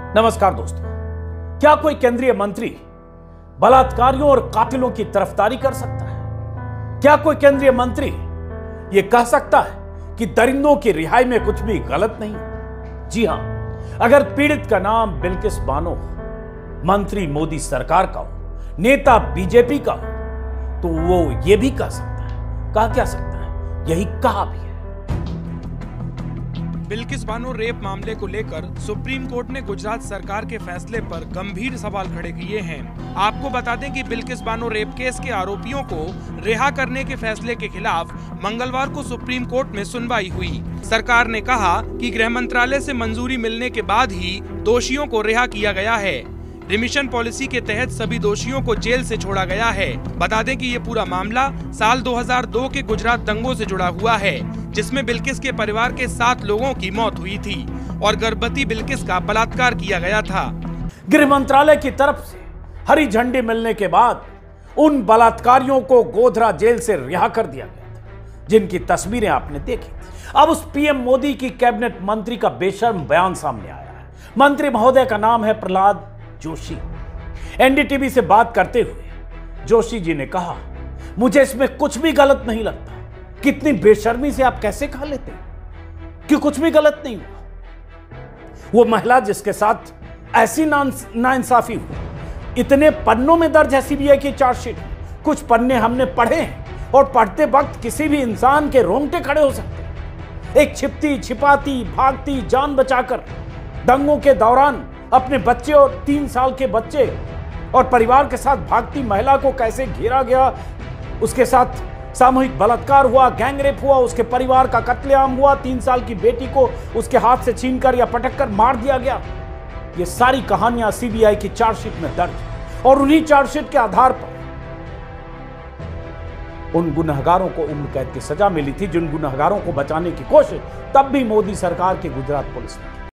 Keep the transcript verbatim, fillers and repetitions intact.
नमस्कार दोस्तों, क्या कोई केंद्रीय मंत्री बलात्कारियों और कातिलों की तरफदारी कर सकता है? क्या कोई केंद्रीय मंत्री यह कह सकता है कि दरिंदों की रिहाई में कुछ भी गलत नहीं? जी हां, अगर पीड़ित का नाम बिल्किस बानो हो, मंत्री मोदी सरकार का हो, नेता बीजेपी का हो, तो वो ये भी कह सकता है। कहा क्या सकता है, यही कहा भी है। बिल्किस बानो रेप मामले को लेकर सुप्रीम कोर्ट ने गुजरात सरकार के फैसले पर गंभीर सवाल खड़े किए हैं। आपको बता दें कि बिल्किस बानो रेप केस के आरोपियों को रिहा करने के फैसले के खिलाफ मंगलवार को सुप्रीम कोर्ट में सुनवाई हुई। सरकार ने कहा कि गृह मंत्रालय से मंजूरी मिलने के बाद ही दोषियों को रिहा किया गया है। रिमिशन पॉलिसी के तहत सभी दोषियों को जेल से छोड़ा गया है। बता दें कि ये पूरा मामला साल दो हज़ार दो के गुजरात दंगों से जुड़ा हुआ है, जिसमें बिल्किस के परिवार के सात लोगों की मौत हुई थी और गर्भवती बिल्किस का बलात्कार किया गया था। गृह मंत्रालय की तरफ से हरी झंडी मिलने के बाद उन बलात्कारियों को गोधरा जेल से रिहा कर दिया गया था, जिनकी तस्वीरें आपने देखी। अब उस पीएम मोदी की कैबिनेट मंत्री का बेशर्म बयान सामने आया है। मंत्री महोदय का नाम है प्रहलाद जोशी। एनडीटीवी से बात करते हुए जोशी जी ने कहा, मुझे इसमें कुछ भी गलत नहीं लगता। कितनी बेशर्मी से आप कैसे कह लेते हैं कि कुछ भी गलत नहीं हुआ? वो महिला जिसके साथ ऐसी नाइंसाफी हुई, इतने पन्नों में दर्ज है सीबीआई की चार्जशीट। कुछ पन्ने हमने पढ़े हैं और पढ़ते वक्त किसी भी इंसान के रोंगटे खड़े हो सकते हैं। एक छिपती छिपाती भागती जान बचाकर दंगों के दौरान अपने बच्चे और तीन साल के बच्चे और परिवार के साथ भागती महिला को कैसे घेरा गया, उसके साथ सामूहिक बलात्कार हुआ, गैंगरेप हुआ, उसके परिवार का कत्लेआम हुआ, तीन साल की बेटी को उसके हाथ से छीनकर या पटककर मार दिया गया। ये सारी कहानियां सीबीआई की चार्जशीट में दर्ज है और उन्हीं चार्जशीट के आधार पर उन गुनहगारों को उम्र कैद की सजा मिली थी, जिन गुनहगारों को बचाने की कोशिश तब भी मोदी सरकार की गुजरात पुलिस ने